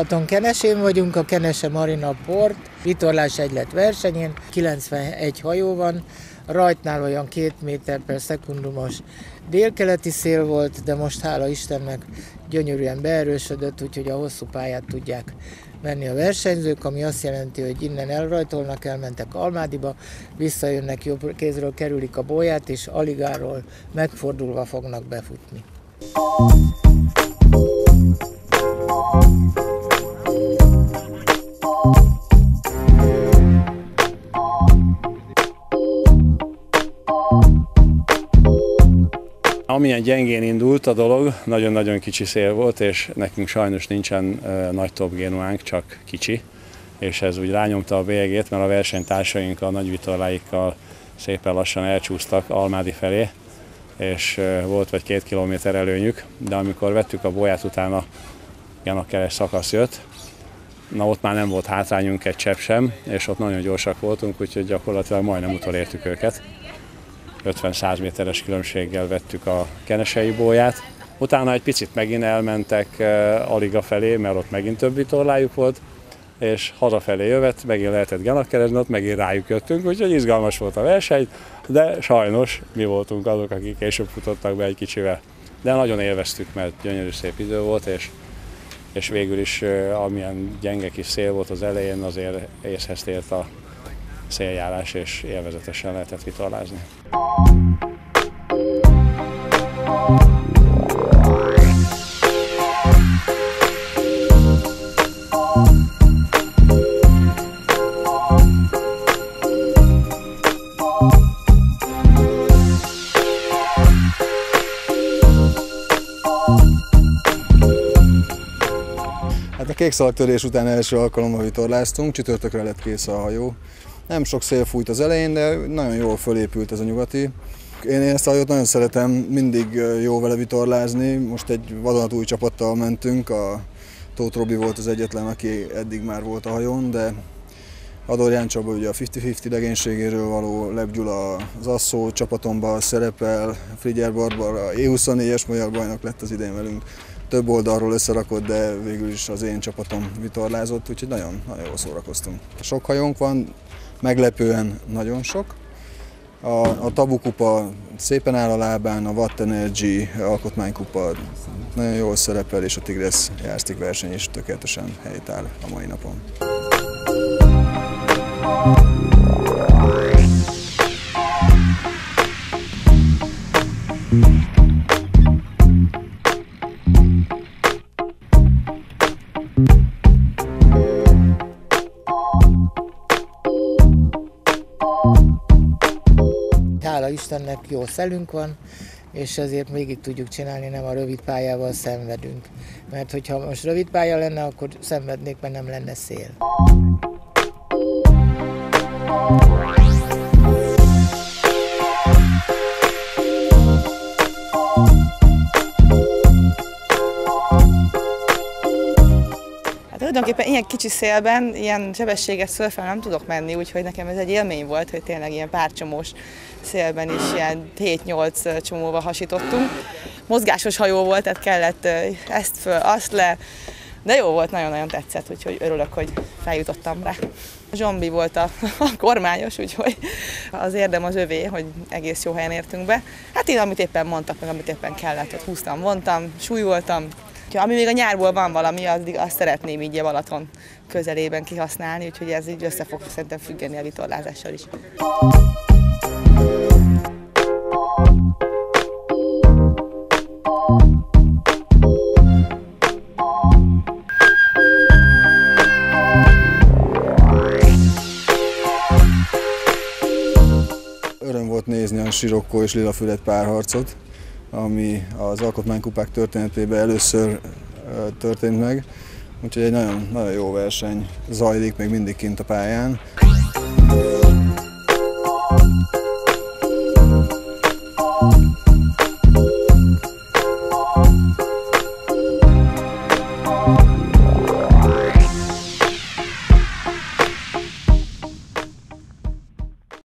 Balaton Kenesén vagyunk, a Kenese Marina Port vitorlás egylet versenyén, 91 hajó van, rajtnál olyan 2 méter per szekundumos délkeleti szél volt, de most hála Istennek gyönyörűen beerősödött, úgyhogy a hosszú pályát tudják menni a versenyzők, ami azt jelenti, hogy innen elrajtolnak, elmentek Almádiba, visszajönnek, jobb kézről kerülik a bóját, és Aligáról megfordulva fognak befutni. Amilyen gyengén indult a dolog, nagyon-nagyon kicsi szél volt, és nekünk sajnos nincsen nagy topgénuánk, csak kicsi, és ez úgy rányomta a bélyegét, mert a versenytársaink a nagy vitorláikkal szépen lassan elcsúsztak Almádi felé, és volt vagy 2 kilométer előnyük, de amikor vettük a bóját, utána Genakkeres szakasz jött, na ott már nem volt hátrányunk egy csepp sem, és ott nagyon gyorsak voltunk, úgyhogy gyakorlatilag majdnem utolértük őket. 50-100 méteres különbséggel vettük a kenesei bóját. Utána egy picit megint elmentek Aliga felé, mert ott megint több vitorlájuk volt, és hazafelé jövet, megint lehetett Genakkeresni, ott megint rájuk jöttünk, úgyhogy izgalmas volt a verseny, de sajnos mi voltunk azok, akik később futottak be egy kicsivel. De nagyon élveztük, mert gyönyörű szép idő volt, és végül is amilyen gyenge kis szél volt az elején, azért észhez tért a széljárás, és élvezetesen lehetett vitorlázni. Hát a kékszalagtörés után első alkalommal vitorláztunk, csütörtökre lett kész a hajó. Nem sok szél fújt az elején, de nagyon jól fölépült ez a nyugati. Én ezt a hajót nagyon szeretem, mindig jó vele vitorlázni. Most egy vadonatúj csapattal mentünk, a Tóth Robi volt az egyetlen, aki eddig már volt a hajón, de Ador Ján Csaba ugye a 50-50 legénységéről való, Lep Gyula az Asszó csapatomban szerepel, Frigyár Barbara E24-es magyar bajnok lett az idén velünk. Több oldalról összerakott, de végül is az én csapatom vitorlázott, úgyhogy nagyon jól szórakoztunk. Sok hajónk van, meglepően nagyon sok. A Tabu kupa szépen áll a lábán, a Watt Energy alkotmánykupa nagyon jól szerepel, és a Tigres járstik verseny is tökéletesen helytáll a mai napon. Hála Istennek jó szelünk van, és ezért végig tudjuk csinálni, nem a rövid pályával szenvedünk. Mert hogyha most rövid pálya lenne, akkor szenvednék, mert nem lenne szél. Tulajdonképpen ilyen kicsi szélben, ilyen sebességes szörfel nem tudok menni, úgyhogy nekem ez egy élmény volt, hogy tényleg ilyen párcsomós szélben is ilyen 7-8 csomóval hasítottunk. Mozgásos hajó volt, tehát kellett ezt föl, azt le, de jó volt, nagyon-nagyon tetszett, úgyhogy örülök, hogy feljutottam rá. Zsombi volt a kormányos, úgyhogy az érdem az övé, hogy egész jó helyen értünk be. Hát én, amit éppen mondtak, meg amit éppen kellett, ott húztam, vontam, súlyoltam. Ami még a nyárból van valami, azt szeretném így a Balaton közelében kihasználni, úgyhogy ez így össze fog szerintem függeni a vitorlázással is. Öröm volt nézni a Sirocco és Lilafüred párharcot, ami az alkotmánykupák történetében először történt meg, úgyhogy egy nagyon jó verseny zajlik még mindig kint a pályán.